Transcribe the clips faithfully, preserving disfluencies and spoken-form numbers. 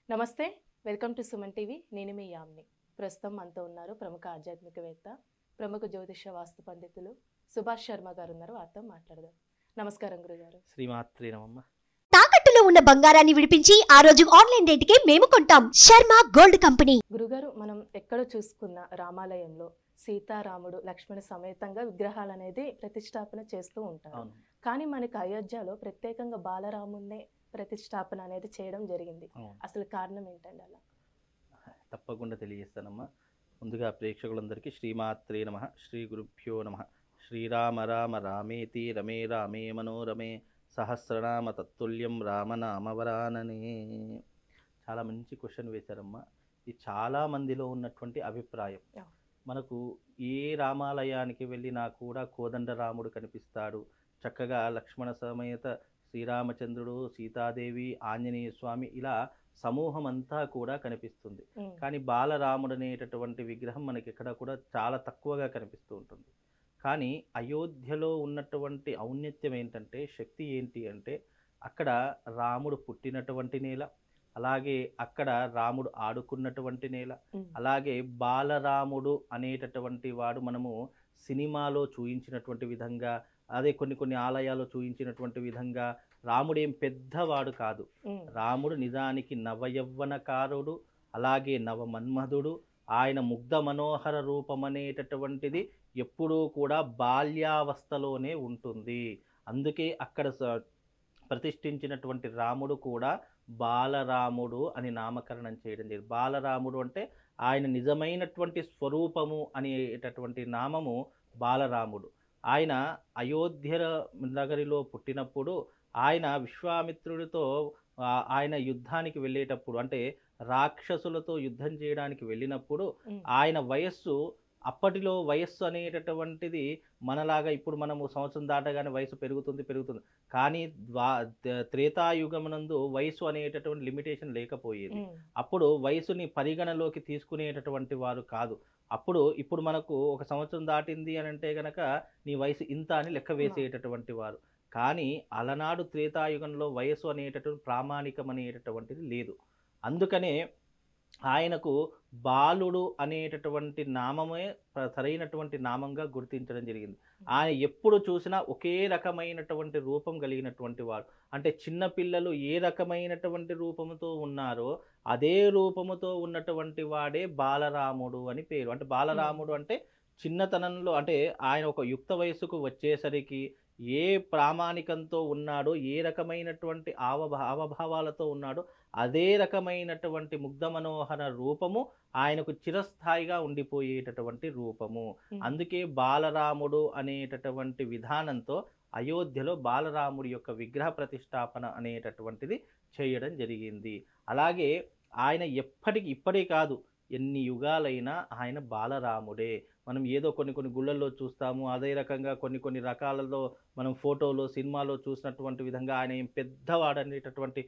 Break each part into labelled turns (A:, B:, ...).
A: నమస్తే, welcome to Suman TV. నేను మీ యామ్ని. ప్రస్తుతం మనతో ఉన్నారు ప్రముఖ ఆధ్యాత్మికవేత్త, ప్రముఖ జ్యోతిష వాస్తు పండితులు సుభాష్ శర్మ గారు ఉన్నారు. వారితో మాట్లాడదాం. నమస్కారం గురుగారు.
B: శ్రీమాత్రి నమః.
C: తాకట్టులో ఉన్న బంగారాన్ని విడిపించి ఆ రోజు ఆన్లైన్ రేటుకే మేము కొంటాం. Sharma gold company.
A: గురుగారు, మనం ఎక్కడ చూసుకున్న రామాలయంలో సీతారాముడు లక్ష్మణ సమేతంగా విగ్రహాలు అనేది ప్రతిష్టాపన చేస్తూ ఉంటారు. కానీ మనకి అయోధ్యలో ప్రత్యేకంగా బాలరామున్నే ప్రతిష్టాపన అనేది చేయడం జరిగింది. అసలు కారణం ఏంటండి అలా?
B: తప్పకుండా తెలియజేస్తానమ్మా. ముందుగా ప్రేక్షకులందరికీ శ్రీమాత్రే నమః, శ్రీ గురుభ్యో నమః. శ్రీరామ రామ రామేతి రమే రామే మనోరమే సహస్రనామ తత్తుల్యం రామనామవరాననే. చాలా మంచి క్వశ్చన్ వేశారమ్మా. ఇది చాలా మందిలో ఉన్నటువంటి అభిప్రాయం. మనకు ఏ రామాలయానికి వెళ్ళినా కూడా కోదండరాముడు కనిపిస్తాడు, చక్కగా లక్ష్మణ సమేత శ్రీరామచంద్రుడు, సీతాదేవి, ఆంజనేయ స్వామి, ఇలా సమూహం అంతా కూడా కనిపిస్తుంది. కానీ బాలరాముడు అనేటటువంటి విగ్రహం మనకి ఎక్కడ కూడా చాలా తక్కువగా కనిపిస్తూ ఉంటుంది. కానీ అయోధ్యలో ఉన్నటువంటి ఔన్నత్యం ఏంటంటే, శక్తి ఏంటి అంటే, అక్కడ రాముడు పుట్టినటువంటి నేల, అలాగే అక్కడ రాముడు ఆడుకున్నటువంటి నేల, అలాగే బాలరాముడు అనేటటువంటి వాడు మనము సినిమాలో చూయించినటువంటి విధంగా, అదే కొన్ని కొన్ని ఆలయాల్లో చూయించినటువంటి విధంగా రాముడేం పెద్దవాడు కాదు. రాముడు నిజానికి నవయవ్వనకారుడు, అలాగే నవమన్మధుడు. ఆయన ముగ్ధ మనోహర రూపం అనేటటువంటిది ఎప్పుడూ కూడా బాల్యావస్థలోనే ఉంటుంది. అందుకే అక్కడ ప్రతిష్ఠించినటువంటి రాముడు కూడా బాలరాముడు అని నామకరణం చేయడం జరిగింది. బాలరాముడు అంటే ఆయన నిజమైనటువంటి స్వరూపము అనేటటువంటి నామము బాలరాముడు. ఆయన అయోధ్య నగరిలో పుట్టినప్పుడు ఆయన విశ్వామిత్రుడితో ఆయన యుద్ధానికి వెళ్ళేటప్పుడు, అంటే రాక్షసులతో యుద్ధం చేయడానికి వెళ్ళినప్పుడు ఆయన వయస్సు, అప్పటిలో వయస్సు అనేటటువంటిది మనలాగా ఇప్పుడు మనము సంవత్సరం దాటగానే వయసు పెరుగుతుంది పెరుగుతుంది కానీ ద్వా త్రేతాయుగమునందు వయసు అనేటటువంటి లిమిటేషన్ లేకపోయేది. అప్పుడు వయసుని పరిగణలోకి తీసుకునేటటువంటి వారు కాదు. అప్పుడు ఇప్పుడు మనకు ఒక సంవత్సరం దాటింది అని అంటే గనక నీ వయసు ఇంత అని లెక్క వేసేటటువంటి వారు. కానీ అలనాడు త్రేతాయుగంలో వయసు అనేటటువంటి ప్రామాణికం అనేటటువంటిది లేదు. అందుకనే ఆయనకు బాలుడు అనేటటువంటి నామమే సరైనటువంటి నామంగా గుర్తించడం జరిగింది. ఆయన ఎప్పుడు చూసినా ఒకే రకమైనటువంటి రూపం కలిగినటువంటి వాడు. అంటే చిన్నపిల్లలు ఏ రకమైనటువంటి రూపముతో ఉన్నారో అదే రూపముతో ఉన్నటువంటి వాడే బాలరాముడు అని పేరు. అంటే బాలరాముడు అంటే చిన్నతనంలో, అంటే ఆయన ఒక యుక్త వయసుకు వచ్చేసరికి ఏ ప్రామాణికంతో ఉన్నాడో, ఏ రకమైనటువంటి ఆవభా హావభావాలతో ఉన్నాడో అదే రకమైనటువంటి ముగ్ధ మనోహర రూపము ఆయనకు చిరస్థాయిగా ఉండిపోయేటటువంటి రూపము. అందుకే బాలరాముడు అనేటటువంటి విధానంతో అయోధ్యలో బాలరాముడి యొక్క విగ్రహ ప్రతిష్టాపన అనేటటువంటిది చేయడం జరిగింది. అలాగే ఆయన ఎప్పటికి ఇప్పటికే కాదు, ఎన్ని యుగాలైనా ఆయన బాలరాముడే. మనం ఏదో కొన్ని కొన్ని గుళ్ళల్లో చూస్తాము, అదే రకంగా కొన్ని కొన్ని రకాలలో మనం ఫోటోలో సినిమాలో చూసినటువంటి విధంగా ఆయన ఏం పెద్దవాడనేటటువంటి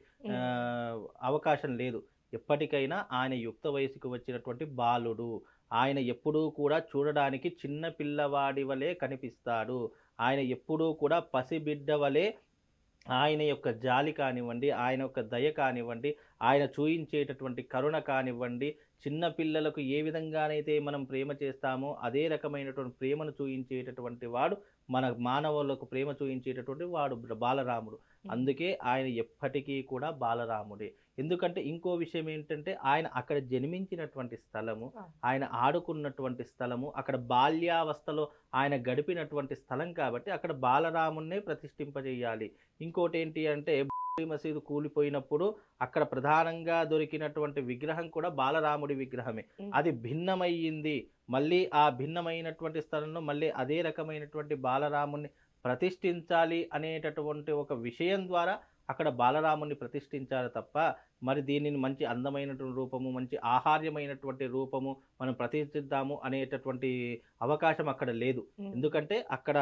B: అవకాశం లేదు. ఎప్పటికైనా ఆయన యుక్త వయసుకు వచ్చినటువంటి బాలుడు. ఆయన ఎప్పుడూ కూడా చూడడానికి చిన్న పిల్లవాడి వలె కనిపిస్తాడు. ఆయన ఎప్పుడూ కూడా పసిబిడ్డ వలె ఆయన యొక్క జాలి కానివ్వండి, ఆయన యొక్క దయ కానివ్వండి, ఆయన చూయించేటటువంటి కరుణ కానివ్వండి, చిన్న పిల్లలకు ఏ విధంగానైతే మనం ప్రేమ చేస్తామో అదే రకమైనటువంటి ప్రేమను చూయించేటటువంటి వాడు, మన మానవులకు ప్రేమ చూయించేటటువంటి వాడు బాలరాముడు. అందుకే ఆయన ఎప్పటికీ కూడా బాలరాముడే. ఎందుకంటే ఇంకో విషయం ఏంటంటే, ఆయన అక్కడ జన్మించినటువంటి స్థలము, ఆయన ఆడుకున్నటువంటి స్థలము, అక్కడ బాల్యావస్థలో ఆయన గడిపినటువంటి స్థలం కాబట్టి అక్కడ బాలరామున్నే ప్రతిష్ఠింపజేయాలి. ఇంకోటి ఏంటి అంటే, మసీదు కూలిపోయినప్పుడు అక్కడ ప్రధానంగా దొరికినటువంటి విగ్రహం కూడా బాలరాముడి విగ్రహమే. అది భిన్నమయ్యింది. మళ్ళీ ఆ భిన్నమైనటువంటి స్థలంలో మళ్ళీ అదే రకమైనటువంటి బాలరాముని ప్రతిష్ఠించాలి అనేటటువంటి ఒక విషయం ద్వారా అక్కడ బాలరాముని ప్రతిష్ఠించాలి తప్ప, మరి దీనిని మంచి అందమైనటువంటి రూపము, మంచి ఆహార్యమైనటువంటి రూపము మనం ప్రతిష్ఠిద్దాము అనేటటువంటి అవకాశం అక్కడ లేదు. ఎందుకంటే అక్కడ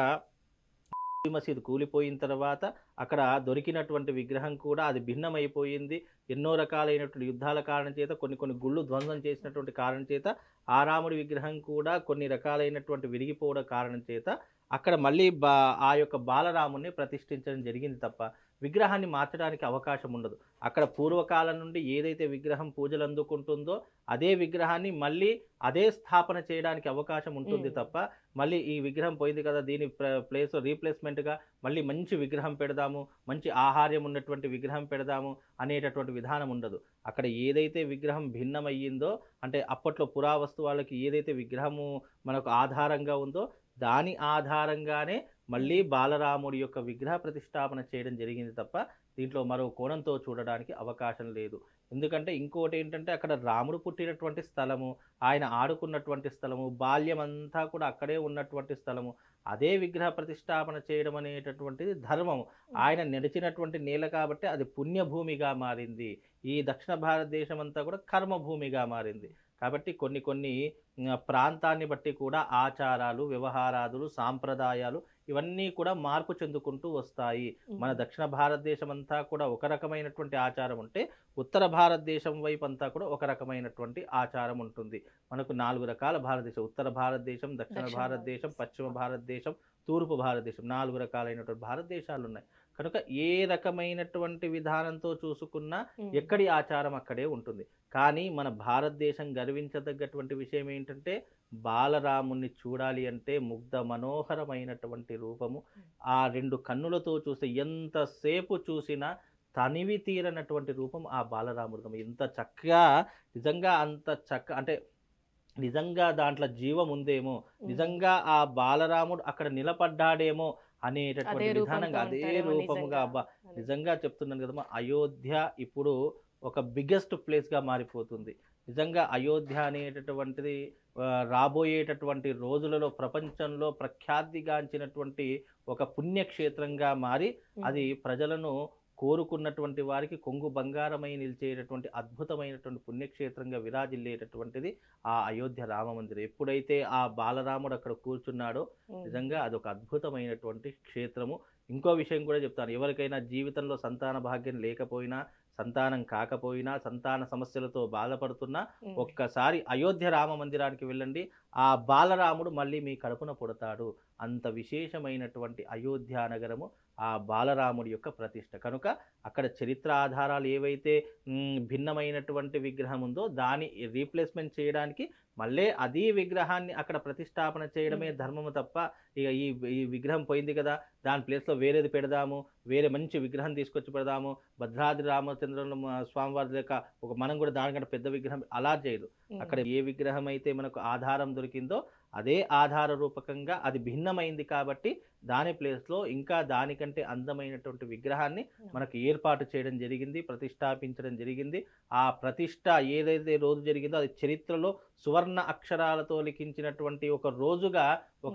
B: మసీదు కూలిపోయిన తర్వాత అక్కడ దొరికినటువంటి విగ్రహం కూడా అది భిన్నమైపోయింది. ఎన్నో రకాలైనటువంటి యుద్ధాల కారణం చేత, కొన్ని కొన్ని గుళ్ళు ధ్వంసం చేసినటువంటి కారణం చేత ఆ రాముడి విగ్రహం కూడా కొన్ని రకాలైనటువంటి విరిగిపోవడం కారణం చేత అక్కడ మళ్ళీ బా ఆ యొక్క బాలరాముని ప్రతిష్ఠించడం జరిగింది తప్ప విగ్రహాన్ని మార్చడానికి అవకాశం ఉండదు. అక్కడ పూర్వకాలం నుండి ఏదైతే విగ్రహం పూజలు అందుకుంటుందో అదే విగ్రహాన్ని మళ్ళీ అదే స్థాపన చేయడానికి అవకాశం ఉంటుంది తప్ప మళ్ళీ ఈ విగ్రహం పోయింది కదా దీని ప్లేస్ రీప్లేస్మెంట్గా మళ్ళీ మంచి విగ్రహం పెడదాము, మంచి ఆహార్యం ఉన్నటువంటి విగ్రహం పెడదాము అనేటటువంటి విధానం ఉండదు. అక్కడ ఏదైతే విగ్రహం భిన్నమయ్యిందో అంటే అప్పట్లో పురావస్తు వాళ్ళకి ఏదైతే విగ్రహము మనకు ఆధారంగా ఉందో దాని ఆధారంగానే మళ్ళీ బాలరాముడి యొక్క విగ్రహ ప్రతిష్టాపన చేయడం జరిగింది తప్ప దీంట్లో మరో కోణంతో చూడడానికి అవకాశం లేదు. ఎందుకంటే ఇంకోటి ఏంటంటే అక్కడ రాముడు పుట్టినటువంటి స్థలము, ఆయన ఆడుకున్నటువంటి స్థలము, బాల్యం అంతా కూడా అక్కడే ఉన్నటువంటి స్థలము, అదే విగ్రహ ప్రతిష్టాపన చేయడం అనేటటువంటిది ధర్మము. ఆయన నడిచినటువంటి నేల కాబట్టి అది పుణ్యభూమిగా మారింది. ఈ దక్షిణ భారతదేశం అంతా కూడా కర్మభూమిగా మారింది. కాబట్టి కొన్ని కొన్ని ప్రాంతాన్ని బట్టి కూడా ఆచారాలు, వ్యవహారాదులు, సాంప్రదాయాలు ఇవన్నీ కూడా మార్పు చెందుకుంటూ వస్తాయి. మన దక్షిణ భారతదేశం అంతా కూడా ఒక రకమైనటువంటి ఆచారం ఉంటే ఉత్తర భారతదేశం వైపు అంతా కూడా ఒక రకమైనటువంటి ఆచారం ఉంటుంది. మనకు నాలుగు రకాల భారతదేశం, ఉత్తర భారతదేశం, దక్షిణ భారతదేశం, పశ్చిమ భారతదేశం, తూర్పు భారతదేశం, నాలుగు రకాలైనటువంటి భారతదేశాలు ఉన్నాయి. కనుక ఏ రకమైనటువంటి విధానంతో చూసుకున్నా ఎక్కడి ఆచారం అక్కడే ఉంటుంది. కానీ మన భారతదేశం గర్వించదగ్గటువంటి విషయం ఏంటంటే బాలరాముని చూడాలి అంటే ముగ్ధ మనోహరమైనటువంటి రూపము, ఆ రెండు కన్నులతో చూస్తే ఎంతసేపు చూసినా తనివి తీరనటువంటి రూపం ఆ బాలరాముడు. ఎంత చక్కగా, నిజంగా అంత చక్క అంటే నిజంగా దాంట్లో జీవం ఉందేమో, నిజంగా ఆ బాలరాముడు అక్కడ నిలబడ్డాడేమో అనేటటువంటి విధానంగా అదే రూపముగా అబ్బా నిజంగా చెప్తున్నాను కదమ్మా. అయోధ్య ఇప్పుడు ఒక బిగ్గెస్ట్ ప్లేస్గా మారిపోతుంది. నిజంగా అయోధ్య అనేటటువంటిది రాబోయేటటువంటి రోజులలో ప్రపంచంలో ప్రఖ్యాతిగాంచినటువంటి ఒక పుణ్యక్షేత్రంగా మారి అది ప్రజలను కోరుకున్నటువంటి వారికి కొంగు బంగారమై నిలిచేటటువంటి అద్భుతమైనటువంటి పుణ్యక్షేత్రంగా విరాజిల్లేటటువంటిది ఆ అయోధ్య రామ మందిరం. ఎప్పుడైతే ఆ బాలరాముడు అక్కడ కూర్చున్నాడో నిజంగా అదొక అద్భుతమైనటువంటి క్షేత్రము. ఇంకో విషయం కూడా చెప్తాను, ఎవరికైనా జీవితంలో సంతాన భాగ్యం లేకపోయినా, సంతానం కాకపోయినా, సంతాన సమస్యలతో బాధపడుతున్నా ఒక్కసారి అయోధ్య రామ మందిరానికి వెళ్ళండి, ఆ బాలరాముడు మళ్ళీ మీ కడుపున పుడతాడు. అంత విశేషమైనటువంటి అయోధ్య నగరము ఆ బాలరాముడి యొక్క ప్రతిష్ట. కనుక అక్కడ చరిత్ర ఆధారాలు ఏవైతే భిన్నమైనటువంటి విగ్రహం ఉందో దాన్ని రీప్లేస్మెంట్ చేయడానికి మళ్ళీ అదే విగ్రహాన్ని అక్కడ ప్రతిష్టాపన చేయడమే ధర్మము తప్ప ఇక ఈ ఈ విగ్రహం పోయింది కదా దాని ప్లేస్లో వేరేది పెడదాము, వేరే మంచి విగ్రహం తీసుకొచ్చి పెడదాము, భద్రాద్రి రామచంద్రుల స్వామివారి లెక్క ఒక మనం కూడా దానికంటే పెద్ద విగ్రహం అలా చేయదు. అక్కడ ఏ విగ్రహం అయితే మనకు ఆధారం దొరికిందో అదే ఆధార రూపకంగా అది భిన్నమైంది కాబట్టి దాని ప్లేస్లో ఇంకా దానికంటే అందమైనటువంటి విగ్రహాన్ని మనకు ఏర్పాటు చేయడం జరిగింది, ప్రతిష్టాపించడం జరిగింది. ఆ ప్రతిష్ట ఏదైతే రోజు జరిగిందో అది చరిత్రలో సువర్ణ అక్షరాలతో లిఖించినటువంటి ఒక రోజుగా, ఒక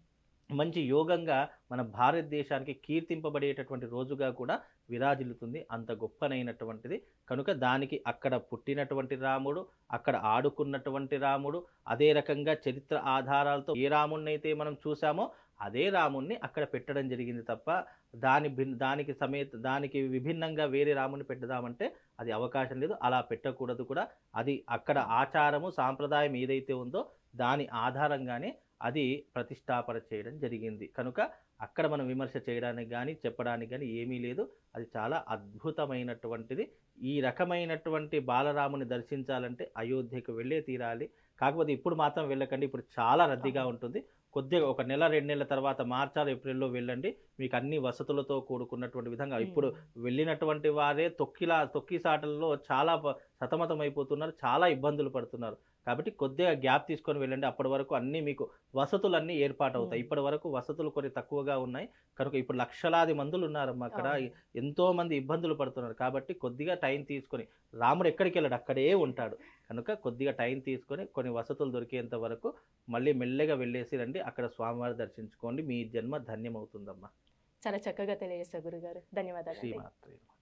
B: మంచి యోగంగా మన భారతదేశానికి కీర్తింపబడేటటువంటి రోజుగా కూడా విరాజిల్లుతుంది. అంత గొప్పనైనటువంటిది. కనుక దానికి అక్కడ పుట్టినటువంటి రాముడు, అక్కడ ఆడుకున్నటువంటి రాముడు, అదే రకంగా చరిత్ర ఆధారాలతో ఏ రాముడిని అయితే మనం చూసామో అదే రాముణ్ణి అక్కడ పెట్టడం జరిగింది తప్ప దాని భిన్ దానికి సమేత దానికి విభిన్నంగా వేరే రాముని పెడదామంటే అది అవకాశం లేదు. అలా పెట్టకూడదు కూడా. అది అక్కడ ఆచారము సాంప్రదాయం ఏదైతే ఉందో దాని ఆధారంగానే అది ప్రతిష్టాపన చేయడం జరిగింది. కనుక అక్కడ మనం విమర్శ చేయడానికి కానీ చెప్పడానికి కానీ ఏమీ లేదు. అది చాలా అద్భుతమైనటువంటిది. ఈ రకమైనటువంటి బాలరాముని దర్శించాలంటే అయోధ్యకు వెళ్ళే తీరాలి. కాకపోతే ఇప్పుడు మాత్రం వెళ్ళకండి, ఇప్పుడు చాలా రద్దీగా ఉంటుంది. కొద్దిగా ఒక నెల రెండు నెలల తర్వాత మార్చి ఏప్రిల్లో వెళ్ళండి, మీకు అన్ని వసతులతో కూడుకున్నటువంటి విధంగా. ఇప్పుడు వెళ్ళినటువంటి వారే తొక్కిలా తొక్కిసాటల్లో చాలా సతమతం అయిపోతున్నారు, చాలా ఇబ్బందులు పడుతున్నారు. కాబట్టి కొద్దిగా గ్యాప్ తీసుకొని వెళ్ళండి. అప్పటి వరకు అన్నీ మీకు వసతులన్నీ ఏర్పాటు అవుతాయి. ఇప్పటి వరకు వసతులు కొన్ని తక్కువగా ఉన్నాయి కనుక ఇప్పుడు లక్షలాది మందులు ఉన్నారమ్మా అక్కడ, ఎంతో మంది ఇబ్బందులు పడుతున్నారు. కాబట్టి కొద్దిగా టైం తీసుకొని, రాముడు ఎక్కడికి వెళ్ళాడు అక్కడే ఉంటాడు కనుక కొద్దిగా టైం తీసుకొని కొన్ని వసతులు దొరికేంత వరకు మళ్ళీ మెల్లగా వెళ్ళేసి రండి, అక్కడ స్వామివారి దర్శించుకోండి, మీ జన్మ ధన్యమవుతుందమ్మా.
A: చాలా చక్కగా తెలియజేశారు గురుగారు, ధన్యవాదాలు.
B: శ్రీమాత్రే.